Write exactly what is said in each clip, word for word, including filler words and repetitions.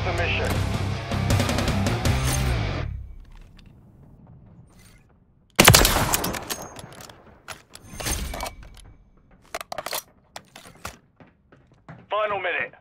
the mission. Final minute.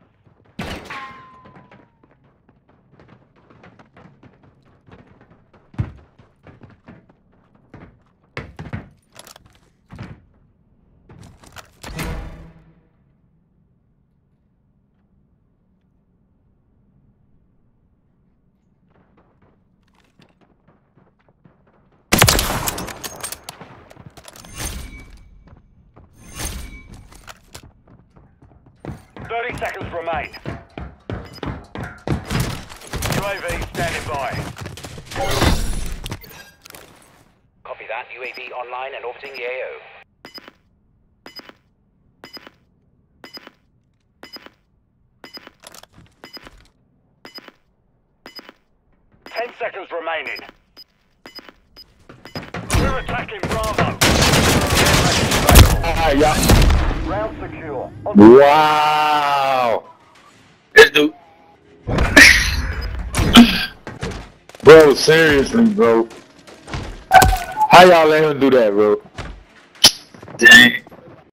thirty seconds remain. U A V standing by. Copy that. U A V online and orbiting the A O. Ten seconds remaining. We're attacking Bravo. Ah, yeah. Round secure. On Wow. This dude. Bro, seriously, bro. How y'all let him do that, bro? Dang.